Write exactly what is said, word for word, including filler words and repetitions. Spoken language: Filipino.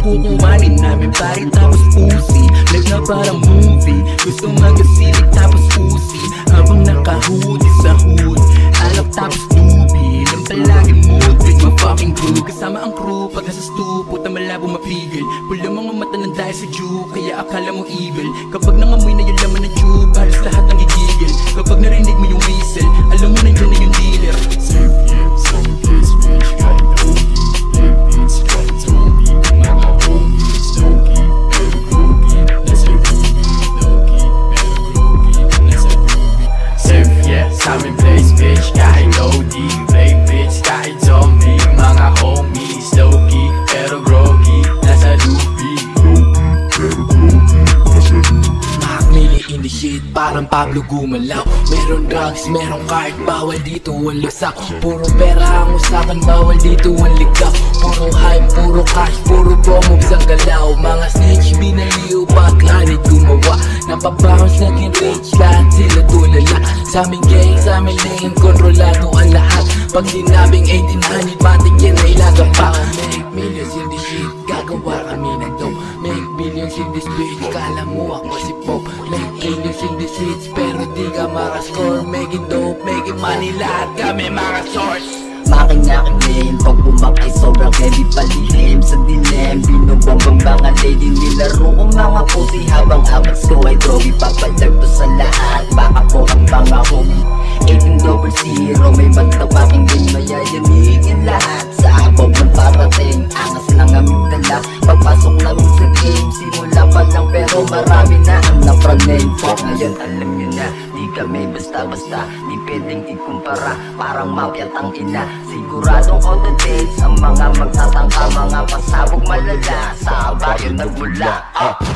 kukumanin namin pare tapos pusi. Life na parang movie, gusto magasilig tapos usi. Habang nakahoodie sa hood, alak tapos doobie. Lang palaging mood with my fucking crew. Kasama ang crew pag nasa stupo na malabo mapigil. Pula mga mata ng dahil sa Jew, kaya akala mo evil. Kapag nangamoy na yung laman ng tube, halos lahat ang gigigil. Kapag narinig mo yung whistle, alam mo nandiyan na yung dealer. Surf, yeah, some place rich, kahit ogi. Lip beats, kahit togi. Mga homies, low-key, pero groggy. Nasa groovy, low-key, pero groggy. Nasa groovy. Surf, yeah, some place rich, kahit O D. Play bitch, kahit zombie. Mga homies, low-key, pero groggy. Nasa groovy, low-key, pero groggy. Nasa groovy. Milli in the shit, parang Pablo gumalaw. Meron drugs, meron card, bawal dito ang lusak. Puro pera ang usapan, bawal dito ang ligaw. Puro hype, puro cash, puro promos ang galaw. Mga snitch, binaliw, baklanit gumawa. Napabounce, naging rich, lahat sila tulala. Sa aming gang, sa aming lane, kontrolado ang lahat. Pag sinabing eighteen hundred, matik yan na ilaga pa. Make millions in the shit, gagawa kami ng dope. Make billions in this bitch, kala mo ako si Pop. Make millions in the streets, pero di ka makascore. Make it dope, make it money, lahat kami mga source. Making-aking lane, pag bumak ay sobrang heavy palihim. Sa dilim, binubombang mga lady. Nilaro ko mga pusi habang abats ko ay drogi. Papalag to sa lahat, baka po ang mga homie. eighteen double zero, may magtapaking din mayayamigin lahat. Sa abog ng parating, angas ng aming dala. Pagpasok namin sa game, simula pa lang pero marami na ang na-front-name. Fuck ngayon alam nyo na, di kami basta-basta. Di pwedeng ikumpara, parang mafia tang ina. Siguradong on the dates, ang mga magtatangka, mga pasabog malala. Sa bayan nagmula, ah